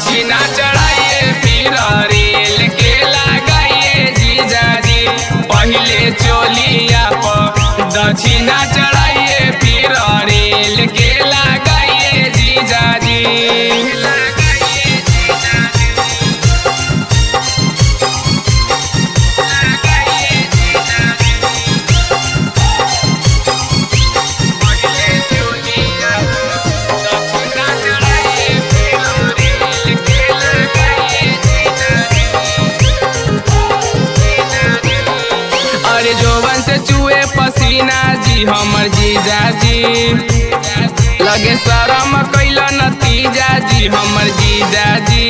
दक्षिणा चढ़ाइए फिर रेल के लगाइए जीजाजी। पहले चोलिया पर दक्षिणा चढ़ाइए फिर रेल के लगाइए जीजाजी। जोवन से चुए पसीना जी हमर जीजाजी। लगे शरम कैल नतीजा जी हमर जीजाजी।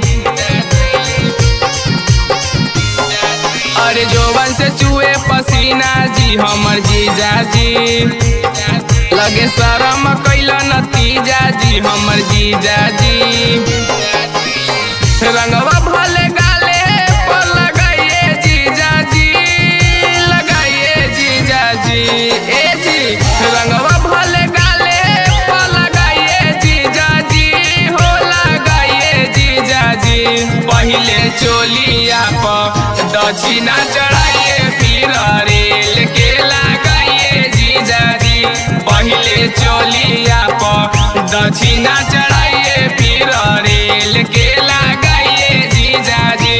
अरे जोवन से चुए पसीना जी हमर जीजाजी। लगे शरम कैल नतीजा जी हमर जीजाजी। रंगवा भले गाले पर लगाइए जीजाजी। ए जी रंगवा भले गाले पर लगाइए जीजाजी हो लगाइए जीजाजी। पहले चोलिया पर दक्षिणा चढ़ाइए फिर रेल के लगाइए जीजाजी। पहले चोलिया पर दक्षिणा चढ़ाइए फिर रेल के लगाइए जीजाजी।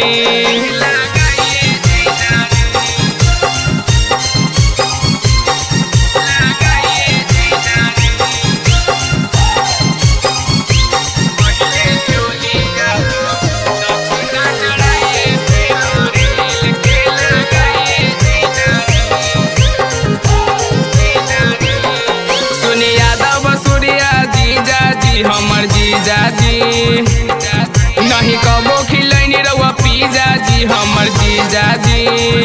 हमर जीजाजी नहीं कबो खिलैनी रउआ पिज़्ज़ा जी हमर जीजाजी।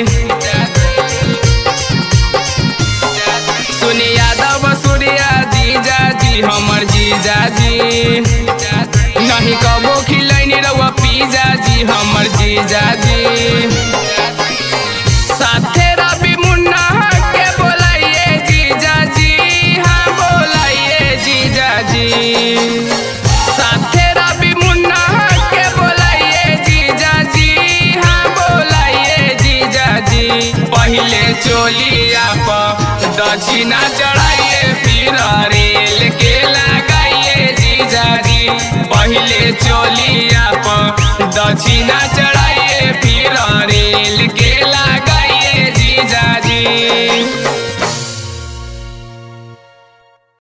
सुनी यादव सूर्या जीजाजी हमर जीजाजी। नहीं कबो खिलैनी रउआ पिज़्ज़ा जी हमर जीजाजी। साथे रवि मुन्ना के बोलाइए जीजाजी। हाँ बोलाइए जीजाजी। साथे रवि मुन्ना के बोलाइए जीजाजी। हाँ बोलाइए जीजाजी। पहले चोलिया पर दक्षिणा चढ़ाइए फिर रेल के लगाइए जीजाजी। पहले चोलिया पर दक्षिणा